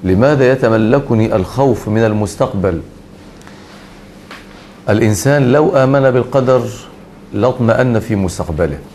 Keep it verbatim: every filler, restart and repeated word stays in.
لماذا يتملكني الخوف من المستقبل؟ الإنسان لو آمن بالقدر لاطمأن في مستقبله.